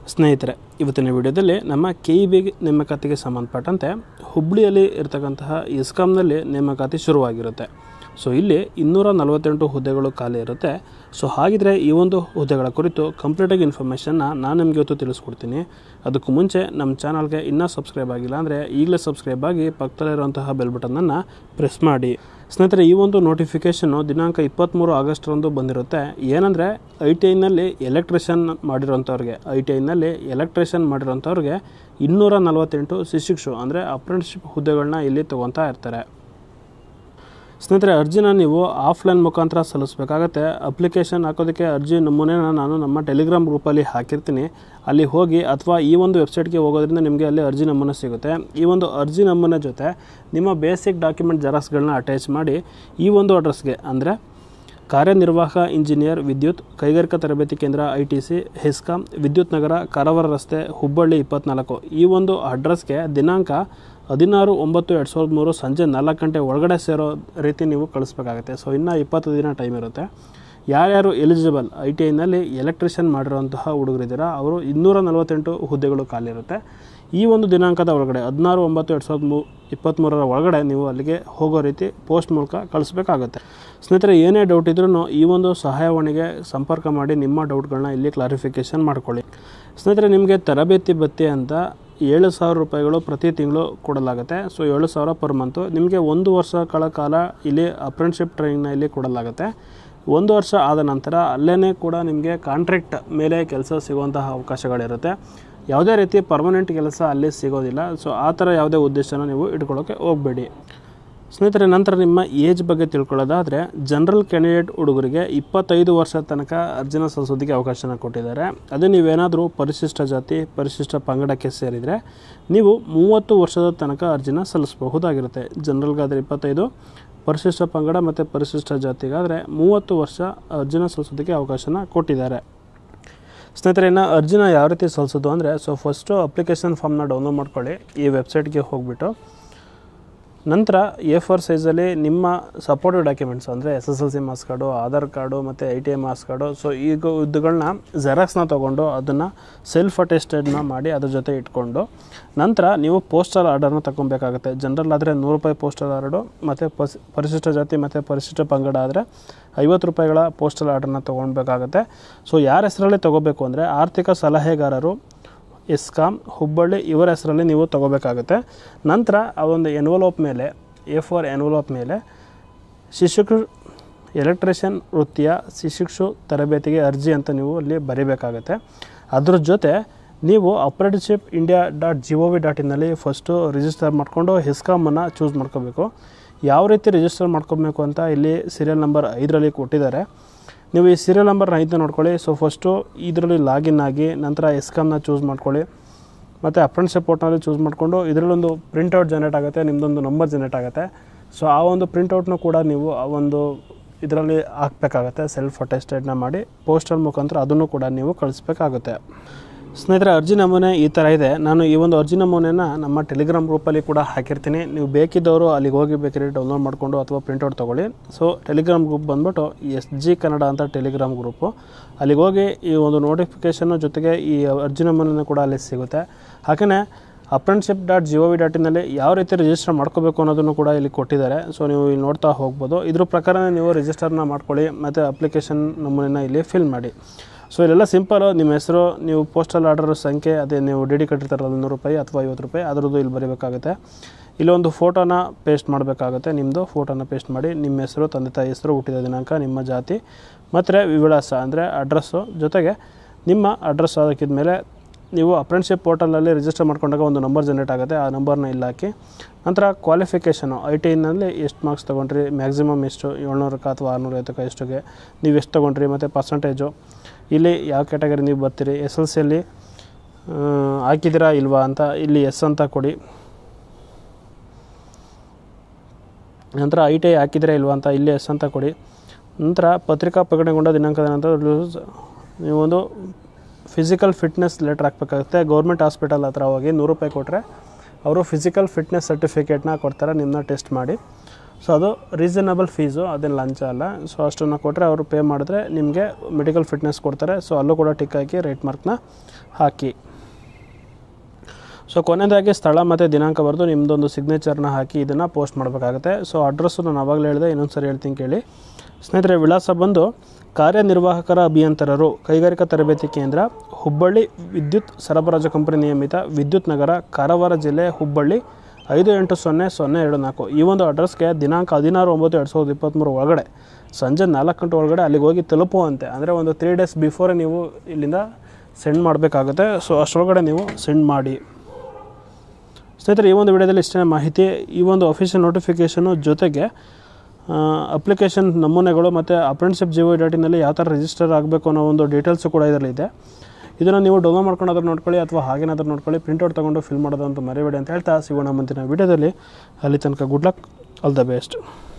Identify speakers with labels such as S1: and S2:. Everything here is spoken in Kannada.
S1: ಸ್ನೇಹಿತರೆ, ಇವತ್ತಿನ ವಿಡಿಯೋದಲ್ಲಿ ನಮ್ಮ KEB ನೇಮಕಾತಿಗೆ ಸಂಬಂಧಪಟ್ಟಂತೆ ಹುಬ್ಬಳ್ಳಿಯಲ್ಲಿ ಇರತಕ್ಕಂತಹ ಇಸ್ಕಾಂನಲ್ಲಿ ನೇಮಕಾತಿ ಶುರುವಾಗಿರುತ್ತೆ. ಸೊ ಇಲ್ಲಿ 248 ಹುದ್ದೆಗಳು ಖಾಲಿ ಇರುತ್ತೆ. ಸೊ ಹಾಗಿದ್ರೆ ಈ ಒಂದು ಹುದ್ದೆಗಳ ಕುರಿತು ಕಂಪ್ಲೀಟಾಗಿ ಇನ್ಫಾರ್ಮೇಷನ್ನ ನಾನು ನಿಮಗೆ ಇವತ್ತು ತಿಳಿಸ್ಕೊಡ್ತೀನಿ. ಅದಕ್ಕೂ ಮುಂಚೆ ನಮ್ಮ ಚಾನಲ್ಗೆ ಇನ್ನೂ ಸಬ್ಸ್ಕ್ರೈಬ್ ಆಗಿಲ್ಲ ಅಂದರೆ ಈಗಲೇ ಸಬ್ಸ್ಕ್ರೈಬ್ ಆಗಿ ಪಕ್ಕದಲ್ಲಿರುವಂತಹ ಬೆಲ್ ಬಟನನ್ನು ಪ್ರೆಸ್ ಮಾಡಿ. ಸ್ನೇಹಿತರೆ, ಈ ಒಂದು ನೋಟಿಫಿಕೇಷನ್ನು ದಿನಾಂಕ 23 ಆಗಸ್ಟ್ರಂದು ಬಂದಿರುತ್ತೆ. ಏನಂದರೆ ITIನಲ್ಲಿ ಎಲೆಕ್ಟ್ರಿಷಿಯನ್ ಮಾಡಿರೋಂಥವ್ರಿಗೆ 248 ಶಿಕ್ಷು ಅಂದರೆ ಅಪ್ರೆಂಟಿಸ್ಶಿಪ್ ಹುದ್ದೆಗಳನ್ನ ಇಲ್ಲಿ ತೊಗೊತಾ ಇರ್ತಾರೆ. ಸ್ನೇಹಿತರೆ, ಅರ್ಜಿನ ನೀವು ಆಫ್ಲೈನ್ ಮುಖಾಂತರ ಸಲ್ಲಿಸಬೇಕಾಗತ್ತೆ. ಅಪ್ಲಿಕೇಶನ್ ಹಾಕೋದಕ್ಕೆ ಅರ್ಜಿ ನಮೂನೆನ ನಾನು ನಮ್ಮ ಟೆಲಿಗ್ರಾಮ್ ಗ್ರೂಪಲ್ಲಿ ಹಾಕಿರ್ತೀನಿ. ಅಲ್ಲಿ ಹೋಗಿ ಅಥವಾ ಈ ಒಂದು ವೆಬ್ಸೈಟ್ಗೆ ಹೋಗೋದ್ರಿಂದ ನಿಮಗೆ ಅಲ್ಲಿ ಅರ್ಜಿ ನಮೂನೆ ಸಿಗುತ್ತೆ. ಈ ಒಂದು ಅರ್ಜಿ ನಮೂನೆ ಜೊತೆ ನಿಮ್ಮ ಬೇಸಿಕ್ ಡಾಕ್ಯುಮೆಂಟ್ ಜೆರಾಕ್ಸ್ಗಳನ್ನ ಅಟ್ಯಾಚ್ ಮಾಡಿ ಈ ಒಂದು ಅಡ್ರೆಸ್ಗೆ ಅಂದರೆ ಕಾರ್ಯನಿರ್ವಾಹಕ ಇಂಜಿನಿಯರ್ ವಿದ್ಯುತ್ ಕೈಗಾರಿಕಾ ತರಬೇತಿ ಕೇಂದ್ರ ITC ಹೆಸ್ಕಾಂ ವಿದ್ಯುತ್ ನಗರ ಕಾರವಾರ ರಸ್ತೆ ಹುಬ್ಬಳ್ಳಿ 24 ಈ ಒಂದು ಅಡ್ರೆಸ್ಗೆ ದಿನಾಂಕ 16/9/2003 ಸಂಜೆ 4 ಗಂಟೆ ಒಳಗಡೆ ಸೇರೋ ರೀತಿ ನೀವು ಕಳಿಸ್ಬೇಕಾಗುತ್ತೆ. ಸೊ ಇನ್ನು 20 ದಿನ ಟೈಮ್ ಇರುತ್ತೆ. ಯಾರ್ಯಾರು ಎಲಿಜಿಬಲ್ ITIನಲ್ಲಿ ಎಲೆಕ್ಟ್ರಿಷಿಯನ್ ಮಾಡಿರೋಂತಹ ಹುಡುಗರಿದ್ದೀರಾ ಅವರು 248 ಹುದ್ದೆಗಳು ಖಾಲಿ ಇರುತ್ತೆ. ಈ ಒಂದು ದಿನಾಂಕದ ಒಳಗಡೆ 16/9/2023 ಒಳಗಡೆ ನೀವು ಅಲ್ಲಿಗೆ ಹೋಗೋ ರೀತಿ ಪೋಸ್ಟ್ ಮೂಲಕ ಕಳಿಸ್ಬೇಕಾಗುತ್ತೆ. ಸ್ನೇಹಿತರೆ, ಏನೇ ಡೌಟ್ ಇದ್ರೂ ಈ ಒಂದು ಸಹಾಯವಾಣಿಗೆ ಸಂಪರ್ಕ ಮಾಡಿ ನಿಮ್ಮ ಡೌಟ್ಗಳನ್ನ ಇಲ್ಲಿ ಕ್ಲಾರಿಫಿಕೇಷನ್ ಮಾಡ್ಕೊಳ್ಳಿ. ಸ್ನೇಹಿತರೆ, ನಿಮಗೆ ತರಬೇತಿ ಭತ್ಯೆ ಅಂತ 7,000 ರೂಪಾಯಿಗಳು ಪ್ರತಿ ತಿಂಗಳು ಕೊಡಲಾಗುತ್ತೆ. So 7,000 per month. ನಿಮಗೆ 1 ವರ್ಷಗಳ ಕಾಲ ಇಲ್ಲಿ ಅಪ್ರೆಂಟಿಸ್ಶಿಪ್ ಟ್ರೈನಿಂಗ್ನ ಇಲ್ಲಿ ಕೊಡಲಾಗುತ್ತೆ. 1 ವರ್ಷ ಆದ ನಂತರ ಅಲ್ಲೇ ಕೂಡ ನಿಮಗೆ ಕಾಂಟ್ರಾಕ್ಟ್ ಮೇಲೆ ಕೆಲಸ ಸಿಗುವಂತಹ ಅವಕಾಶಗಳಿರುತ್ತೆ. ಯಾವುದೇ ರೀತಿ ಪರ್ಮನೆಂಟ್ ಕೆಲಸ ಅಲ್ಲಿ ಸಿಗೋದಿಲ್ಲ. ಸೊ ಆ ಥರ ಯಾವುದೇ ಉದ್ದೇಶನ ನೀವು ಇಟ್ಕೊಳ್ಳೋಕ್ಕೆ ಹೋಗಬೇಡಿ. ಸ್ನೇಹಿತರೆ, ನಂತರ ನಿಮ್ಮ ಏಜ್ ಬಗ್ಗೆ ತಿಳ್ಕೊಳ್ಳೋದಾದರೆ ಜನರಲ್ ಕ್ಯಾಂಡಿಡೇಟ್ ಹುಡುಗರಿಗೆ 25 ವರ್ಷ ತನಕ ಅರ್ಜಿನ ಸಲ್ಲಿಸೋದಕ್ಕೆ ಅವಕಾಶನ ಕೊಟ್ಟಿದ್ದಾರೆ. ಅದೇ ನೀವೇನಾದರೂ ಪರಿಶಿಷ್ಟ ಜಾತಿ ಪರಿಶಿಷ್ಟ ಪಂಗಡಕ್ಕೆ ಸೇರಿದರೆ ನೀವು 30 ವರ್ಷದ ತನಕ ಅರ್ಜಿನ ಸಲ್ಲಿಸಬಹುದಾಗಿರುತ್ತೆ. ಜನರಲ್ಗಾದರೆ 25, ಪರಿಶಿಷ್ಟ ಪಂಗಡ ಮತ್ತು ಪರಿಶಿಷ್ಟ ಜಾತಿಗಾದರೆ 30 ವರ್ಷ ಅರ್ಜಿನ ಸಲ್ಲಿಸೋದಕ್ಕೆ ಅವಕಾಶನ ಕೊಟ್ಟಿದ್ದಾರೆ. ಸ್ನೇಹಿತರೆ, ಇನ್ನು ಅರ್ಜಿನ ಯಾವ ರೀತಿ ಸಲ್ಲಿಸೋದು ಅಂದರೆ ಫಸ್ಟು ಅಪ್ಲಿಕೇಶನ್ ಫಾರ್ಮ್ನ ಡೌನ್ಲೋಡ್ ಮಾಡ್ಕೊಳ್ಳಿ. ಈ ವೆಬ್ಸೈಟ್ಗೆ ಹೋಗ್ಬಿಟ್ಟು ನಂತರ A4 ಸೈಜಲ್ಲಿ ನಿಮ್ಮ ಸಪೋರ್ಟಿವ್ ಡಾಕ್ಯುಮೆಂಟ್ಸ್ ಅಂದರೆ SSLC marks card, Aadhaar card ಮತ್ತು ITI ಮಾರ್ಕ್ಸ್ ಕಾರ್ಡು. ಸೊ ಈಗ ಇದುಗಳನ್ನ ಜೆರಾಕ್ಸ್ನ ತೊಗೊಂಡು ಅದನ್ನು ಸೆಲ್ಫ್ ಅಟೆಸ್ಟೆಡ್ನ ಮಾಡಿ ಅದ್ರ ಜೊತೆ ಇಟ್ಕೊಂಡು ನಂತರ ನೀವು ಪೋಸ್ಟಲ್ ಆರ್ಡರ್ನ ತಗೊಬೇಕಾಗುತ್ತೆ. ಜನರಲ್ ಆದರೆ 100 ರೂಪಾಯಿ ಪೋಸ್ಟಲ್ ಆರ್ಡು ಮತ್ತು ಪರಿಶಿಷ್ಟ ಜಾತಿ ಮತ್ತು ಪರಿಶಿಷ್ಟ ಪಂಗಡ ಆದರೆ 50 ರೂಪಾಯಿಗಳ ಪೋಸ್ಟಲ್ ಆರ್ಡರ್ನ ತೊಗೊಳ್ಬೇಕಾಗತ್ತೆ. ಸೊ ಯಾರ ಹೆಸರಲ್ಲಿ ತೊಗೋಬೇಕು ಅಂದರೆ ಆರ್ಥಿಕ ಸಲಹೆಗಾರರು ಇಸ್ಕಾಂ ಹುಬ್ಬಳ್ಳಿ ಇವರ ಹೆಸರಲ್ಲಿ ನೀವು ತೊಗೋಬೇಕಾಗುತ್ತೆ. ನಂತರ ಆ ಒಂದು ಎನ್ವಲೋಪ್ ಮೇಲೆ A4 ಎನ್ವಲೋಪ್ ಮೇಲೆ ಶಿಕ್ಷಕರು ಎಲೆಕ್ಟ್ರಿಷಿಯನ್ ವೃತ್ತಿಯ ಶಿಕ್ಷು ತರಬೇತಿಗೆ ಅರ್ಜಿ ಅಂತ ನೀವು ಅಲ್ಲಿ ಬರೀಬೇಕಾಗತ್ತೆ. ಅದ್ರ ಜೊತೆ ನೀವು apprenticeshipindia.gov.in ಫಸ್ಟು ರಿಜಿಸ್ಟರ್ ಮಾಡಿಕೊಂಡು ಹೆಸ್ಕಾಮನ್ನು ಚೂಸ್ ಮಾಡ್ಕೋಬೇಕು. ಯಾವ ರೀತಿ ರಿಜಿಸ್ಟರ್ ಮಾಡ್ಕೋಬೇಕು ಅಂತ ಇಲ್ಲಿ ಸೀರಿಯಲ್ ನಂಬರ್ 5ರಲ್ಲಿ ಕೊಟ್ಟಿದ್ದಾರೆ. ನೀವು ಈ ಸೀರಿಯಲ್ ನಂಬರ್ 5 ನೋಡ್ಕೊಳ್ಳಿ. ಸೊ ಫಸ್ಟು ಇದರಲ್ಲಿ ಲಾಗಿನ್ ಆಗಿ ನಂತರ ಎಸ್ಕಾಮ್ನ ಚೂಸ್ ಮಾಡ್ಕೊಳ್ಳಿ ಮತ್ತು ಅಪ್ರೆಂಟಿಸ್ಶಿಪ್ ಪೋರ್ಟ್ನಲ್ಲಿ ಚೂಸ್ ಮಾಡಿಕೊಂಡು ಇದರಲ್ಲೊಂದು ಪ್ರಿಂಟೌಟ್ ಜನರೇಟ್ ಆಗುತ್ತೆ, ನಿಮ್ಮದೊಂದು ನಂಬರ್ ಜನರೇಟ್ ಆಗುತ್ತೆ. ಸೊ ಆ ಒಂದು ಪ್ರಿಂಟೌಟ್ನು ಕೂಡ ನೀವು ಆ ಒಂದು ಇದರಲ್ಲಿ ಹಾಕಬೇಕಾಗತ್ತೆ. ಸೆಲ್ಫ್ ಅಟೆಸ್ಟೆಡ್ನ ಮಾಡಿ ಪೋಸ್ಟಲ್ ಮುಖಾಂತರ ಅದನ್ನು ಕೂಡ ನೀವು ಕಳಿಸ್ಬೇಕಾಗುತ್ತೆ. ಸ್ನೇಹಿತರೆ, ಅರ್ಜಿ ನಮೂನೆ ಈ ಥರ ಇದೆ. ನಾನು ಈ ಒಂದು ಅರ್ಜಿ ನಮೂನೆನ ನಮ್ಮ ಟೆಲಿಗ್ರಾಮ್ ಗ್ರೂಪಲ್ಲಿ ಕೂಡ ಹಾಕಿರ್ತೀನಿ. ನೀವು ಬೇಕಿದ್ದವರು ಅಲ್ಲಿಗೆ ಹೋಗಿ ಬೇಕಿದ್ರೆ ಡೌನ್ಲೋಡ್ ಮಾಡಿಕೊಂಡು ಅಥವಾ ಪ್ರಿಂಟೌಟ್ ತೊಗೊಳ್ಳಿ. ಸೊ ಟೆಲಿಗ್ರಾಮ್ ಗ್ರೂಪ್ ಬಂದುಬಿಟ್ಟು SG ಕನ್ನಡ ಅಂತ ಟೆಲಿಗ್ರಾಮ್ ಗ್ರೂಪು. ಅಲ್ಲಿಗೆ ಹೋಗಿ ಈ ಒಂದು ನೋಟಿಫಿಕೇಷನ್ನು ಜೊತೆಗೆ ಈ ಅರ್ಜಿ ನಮೂನೆ ಕೂಡ ಅಲ್ಲಿ ಸಿಗುತ್ತೆ. ಹಾಗೆಯೇ apprenticeship.gov.in ಯಾವ ರೀತಿ ರಿಜಿಸ್ಟರ್ ಮಾಡ್ಕೋಬೇಕು ಅನ್ನೋದನ್ನು ಕೂಡ ಇಲ್ಲಿ ಕೊಟ್ಟಿದ್ದಾರೆ. ಸೊ ನೀವು ಇಲ್ಲಿ ನೋಡ್ತಾ ಹೋಗ್ಬೋದು. ಇದ್ರ ಪ್ರಕಾರ ನೀವು ರಿಜಿಸ್ಟರ್ನ ಮಾಡ್ಕೊಳ್ಳಿ ಮತ್ತು ಅಪ್ಲಿಕೇಶನ್ ನಮೂನೆನ ಇಲ್ಲಿ ಫಿಲ್ ಮಾಡಿ. ಸೊ ಇಲ್ಲೆಲ್ಲ ಸಿಂಪಲು ನಿಮ್ಮ ಹೆಸರು, ನೀವು ಪೋಸ್ಟಲ್ ಆರ್ಡರ್ ಸಂಖ್ಯೆ, ಅದೇ ನೀವು DD ಕಟ್ಟಿರ್ತಾರಲ್ಲ 100 ರೂಪಾಯಿ ಅಥವಾ 50 ರೂಪಾಯಿ ಅದರದ್ದು ಇಲ್ಲಿ ಬರೀಬೇಕಾಗುತ್ತೆ. ಇಲ್ಲೊಂದು ಫೋಟೋನ ಪೇಸ್ಟ್ ಮಾಡಬೇಕಾಗುತ್ತೆ. ನಿಮ್ಮದು ಫೋಟೋನ ಪೇಸ್ಟ್ ಮಾಡಿ ನಿಮ್ಮ ಹೆಸರು, ತಂದೆ ತಾಯಿ ಹೆಸರು, ಹುಟ್ಟಿದ ದಿನಾಂಕ, ನಿಮ್ಮ ಜಾತಿ ಮತ್ತು ವಿಳಾಸ ಅಂದರೆ ಅಡ್ರೆಸ್ಸು ಜೊತೆಗೆ ನಿಮ್ಮ ಅಡ್ರೆಸ್ ಹಾಕಿದ ಮೇಲೆ ನೀವು ಅಪ್ರೆಂಟಿಸ್ಶಿಪ್ ಪೋರ್ಟಲಲ್ಲಿ ರಿಜಿಸ್ಟರ್ ಮಾಡ್ಕೊಂಡಾಗ ಒಂದು ನಂಬರ್ ಜನರೇಟ್ ಆಗುತ್ತೆ. ಆ ನಂಬರ್ನ ಇಲ್ಲಿ ಹಾಕಿ ನಂತರ ಕ್ವಾಲಿಫಿಕೇಷನು ITIನಲ್ಲಿ ಎಷ್ಟು ಮಾರ್ಕ್ಸ್ ತೊಗೊಂಡ್ರಿ, ಮ್ಯಾಕ್ಸಿಮಮ್ ಎಷ್ಟು 700ಕ್ಕೆ ಅಥವಾ 650ಕ್ಕೆ ಎಷ್ಟುಗೆ ನೀವು ಎಷ್ಟು ತೊಗೊಂಡ್ರಿ ಮತ್ತು ಪರ್ಸಂಟೇಜು ಇಲ್ಲಿ ಯಾವ ಕ್ಯಾಟಗರಿ ನೀವು ಬರ್ತೀರಿ, SSLCಯಲ್ಲಿ ಹಾಕಿದ್ದೀರಾ ಇಲ್ವಾ ಅಂತ ಇಲ್ಲಿ ಎಸ್ ಅಂತ ಕೊಡಿ. ನಂತರ ITI ಹಾಕಿದ್ದೀರಾ ಇಲ್ವಾ ಅಂತ ಇಲ್ಲಿ ಎಸ್ ಅಂತ ಕೊಡಿ. ನಂತರ ಪತ್ರಿಕಾ ಪ್ರಕಟಣೆಗೊಂಡ ದಿನಾಂಕದ ನಂತರ ನೀವೊಂದು ಫಿಸಿಕಲ್ ಫಿಟ್ನೆಸ್ ಲೆಟ್ರ್ ಹಾಕಬೇಕಾಗುತ್ತೆ. ಗೌರ್ಮೆಂಟ್ ಹಾಸ್ಪಿಟಲ್ ಹತ್ರ ಹೋಗಿ 100 ರೂಪಾಯಿ ಕೊಟ್ಟರೆ ಅವರು ಫಿಸಿಕಲ್ ಫಿಟ್ನೆಸ್ ಸರ್ಟಿಫಿಕೇಟ್ನ ಕೊಡ್ತಾರೆ ನಿಮ್ಮನ್ನ ಟೆಸ್ಟ್ ಮಾಡಿ. ಸೊ ಅದು ರೀಸನಬಲ್ ಫೀಸು, ಅದೇನು ಲಂಚ ಅಲ್ಲ. ಸೊ ಅಷ್ಟನ್ನು ಕೊಟ್ಟರೆ ಅವರು ಪೇ ಮಾಡಿದ್ರೆ ನಿಮಗೆ ಮೆಡಿಕಲ್ ಫಿಟ್ನೆಸ್ ಕೊಡ್ತಾರೆ. ಸೊ ಅಲ್ಲೂ ಕೂಡ ಟಿಕ್ ಹಾಕಿ ರೇಟ್ ಮಾರ್ಕ್ನ ಹಾಕಿ. ಸೊ ಕೊನೆಯದಾಗಿ ಸ್ಥಳ ಮತ್ತು ದಿನಾಂಕ ಬರೆದು ನಿಮ್ಮದೊಂದು ಸಿಗ್ನೇಚರ್ನ ಹಾಕಿ ಇದನ್ನು ಪೋಸ್ಟ್ ಮಾಡಬೇಕಾಗುತ್ತೆ. ಸೊ ಅಡ್ರೆಸ್ಸು ನಾನು ಆವಾಗಲೇ ಹೇಳಿದೆ, ಇನ್ನೊಂದು ಸರಿ ಹೇಳ್ತೀನಿ ಕೇಳಿ ಸ್ನೇಹಿತರೆ. ವಿಳಾಸ ಬಂದು ಕಾರ್ಯನಿರ್ವಾಹಕರ ಅಭಿಯಂತರರು, ಕೈಗಾರಿಕಾ ತರಬೇತಿ ಕೇಂದ್ರ, ಹುಬ್ಬಳ್ಳಿ ವಿದ್ಯುತ್ ಸರಬರಾಜು ಕಂಪನಿ ನಿಯಮಿತ, ವಿದ್ಯುತ್ ನಗರ, ಕಾರವಾರ ಜಿಲ್ಲೆ, ಹುಬ್ಬಳ್ಳಿ 580024. ಈ ಒಂದು ಅಡ್ರೆಸ್ಗೆ ದಿನಾಂಕ 16/9/2023 ಒಳಗಡೆ ಸಂಜೆ 4 ಗಂಟೆ ಒಳಗಡೆ ಅಲ್ಲಿಗೆ ಹೋಗಿ ತಲುಪುವಂತೆ, ಅಂದರೆ ಒಂದು 3 ಡೇಸ್ ಬಿಫೋರೇ ನೀವು ಇಲ್ಲಿಂದ ಸೆಂಡ್ ಮಾಡಬೇಕಾಗುತ್ತೆ. ಸೊ ಅಷ್ಟರೊಳಗಡೆ ನೀವು ಸೆಂಡ್ ಮಾಡಿ. ಸ್ನೇಹಿತರೆ, ಈ ಒಂದು ವಿಡಿಯೋದಲ್ಲಿ ಇಷ್ಟೇ ಮಾಹಿತಿ. ಈ ಒಂದು ಅಫಿಷಿಯಲ್ ನೋಟಿಫಿಕೇಷನು ಜೊತೆಗೆ ಅಪ್ಲಿಕೇಶನ್ ನಮೂನೆಗಳು ಮತ್ತು apprenticeship.gov.in ಯಾವ ಥರ ರಿಜಿಸ್ಟರ್ ಆಗಬೇಕು ಅನ್ನೋ ಒಂದು ಡೀಟೇಲ್ಸು ಕೂಡ ಇದರಲ್ಲಿದೆ. ಇದನ್ನು ನೀವು ಡೌನ್ಲೋಡ್ ಮಾಡ್ಕೊಂಡಾದ್ರೂ ನೋಡ್ಕೊಳ್ಳಿ ಅಥವಾ ಹಾಗೇನಾದರೂ ನೋಡ್ಕೊಳ್ಳಿ. ಪ್ರಿಂಟ್ಔಟ್ ತೊಗೊಂಡು ಫಿಲ್ ಮಾಡೋದಂತೂ ಮರಿಬೇಡಿ ಅಂತ ಹೇಳ್ತಾ ಸಿಗೋಣ ಮುಂದಿನ ವಿಡಿಯೋದಲ್ಲಿ. ಅಲ್ಲಿ ತನಕ good luck, all the best.